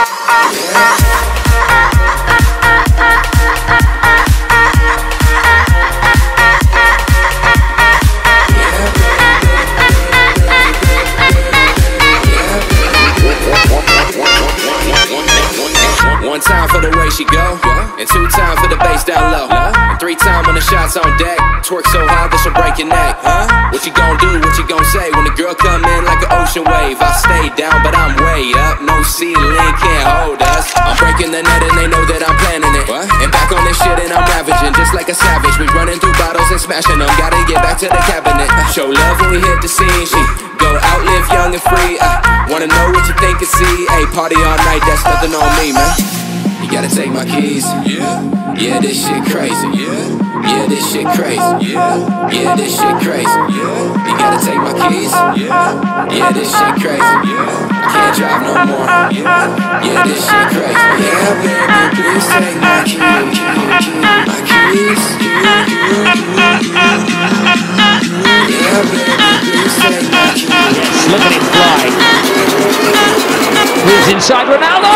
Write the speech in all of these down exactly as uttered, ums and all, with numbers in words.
One time for the way she go, and two time for the bass down low, and three time when the shots on deck. Twerk so hard that she'll break your neck. What you gon' do, what you gon' say when the girl come in like an ocean wave? I stay down but I'm way up, no ceiling can't hold us. I'm breaking the net and they know that I'm planning it, and back on this shit and I'm ravaging just like a savage. We running through bottles and smashing them, gotta get back to the cabinet. Show love when we hit the scene, she go out, live young and free. I wanna know what you think and see. Hey, party all night, that's nothing on me, man. You gotta take my keys. Yeah. Yeah, this shit crazy. Yeah. Yeah, this shit crazy. Yeah. Yeah, this shit crazy. Yeah. You gotta take my keys. Yeah. Yeah, this shit crazy. Yeah. I can't drive no more. Yeah. Yeah, this shit crazy. Yeah, baby, please take my keys. My keys. Yeah, baby, please take my keys. Look at him fly. Moves inside Ronaldo.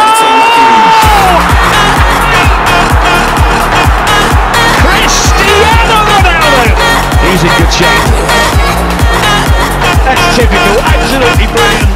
Cristiano Ronaldo! He's in good shape. That's typical, absolutely brilliant.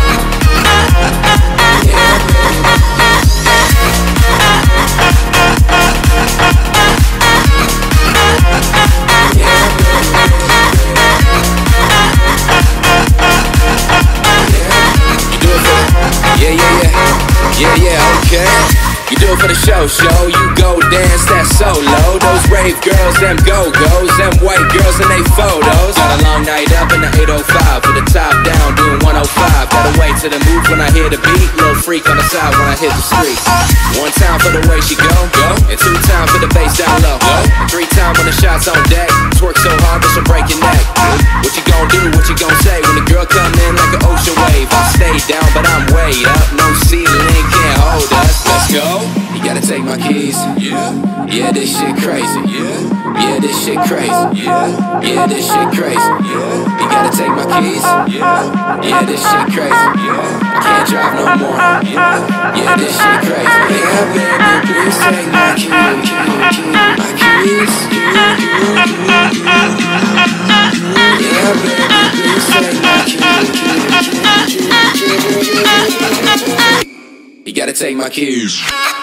Yeah, yeah, yeah, yeah, yeah, okay. You do it for the show, show. You go dance that solo. Those rave girls, them go-go's, them white girls and they photos. Got a long night up in the eight oh five with the top down, doing one oh five. Gotta wait to the move when I hear the beat. Little freak on the side when I hit the street. One time for the way she go, go, and two time for the bass down low, go, and three time when the shots on deck. Twerk so hard that she'll break your neck. What you gon' do? What you gon' say when the girl come in like an ocean wave? I stay down, but I'm way up. No ceiling can't hold us. Let's go. You gotta take my keys. Yeah. Yeah, this shit crazy. Yeah. Yeah, this shit crazy. Yeah. Yeah, this shit crazy. Yeah. You gotta take my keys. Yeah. Yeah, this shit crazy. Yeah. I can't drive no more. Yeah. Yeah, this shit crazy. Yeah, baby, please take my keys. My keys. Yeah, baby, please take my keys. You gotta take my keys.